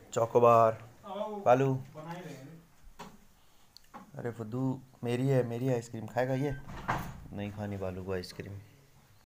Chocobar. बालू, अरे फुद्दू, मेरी है आइसक्रीम, खाएगा ये? नहीं खानी बालू को आइसक्रीम।